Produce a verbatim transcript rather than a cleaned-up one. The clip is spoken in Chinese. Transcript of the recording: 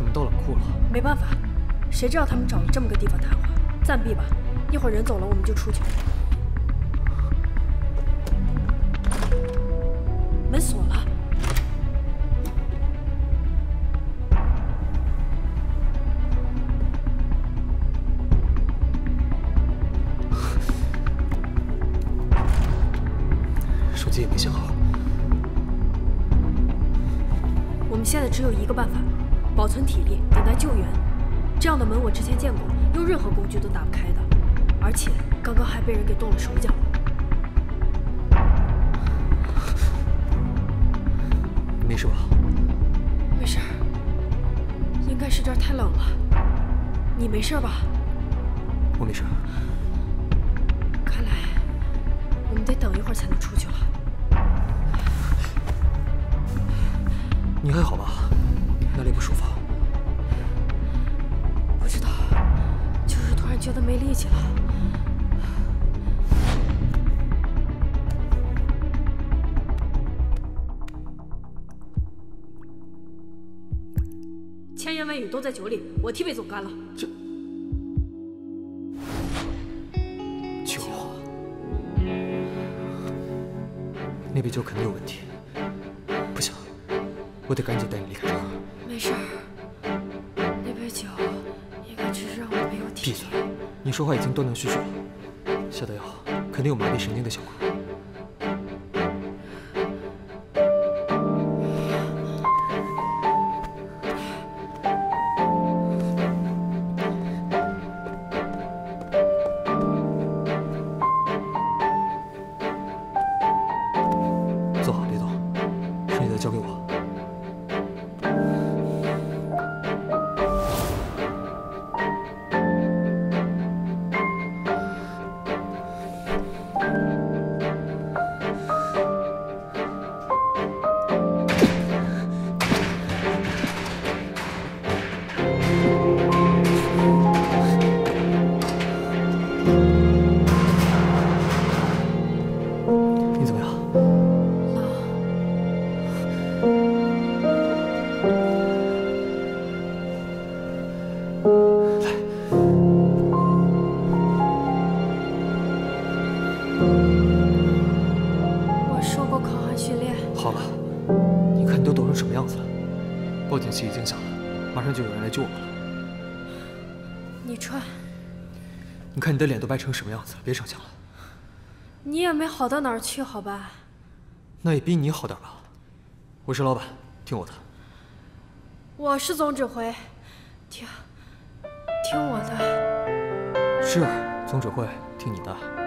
怎么到冷库了？ 没办法，谁知道他们找了这么个地方谈话？暂避吧，一会儿人走了我们就出去。门锁了。 手机也没信号。 我们现在只有一个办法，保存体力，等待救援。这样的门我之前见过，用任何工具都打不开的，而且刚刚还被人给动了手脚。 你没事吧？ 没事，应该是这儿太冷了。你没事吧？ 我没事。 看来我们得等一会儿才能出去了。 你还好吧？哪里不舒服？ 不知道，就是突然觉得没力气了。千言万语都在酒里，我替魏总干了。 这酒，那杯酒肯定有问题。 我得赶紧带你离开这儿。 没事儿，那杯酒应该只是让我没有体力。闭嘴！ 你说话已经断断续续了，下的药肯定有麻痹神经的效果。坐好，别动，剩下的交给我。 报警器已经响了，马上就有人来救我们了。 你穿， 你看你的脸都白成什么样子了，别逞强了。 你也没好到哪儿去，好吧？ 那也比你好点吧。我是老板，听我的。 我是总指挥，听听我的。 是总指挥，听你的。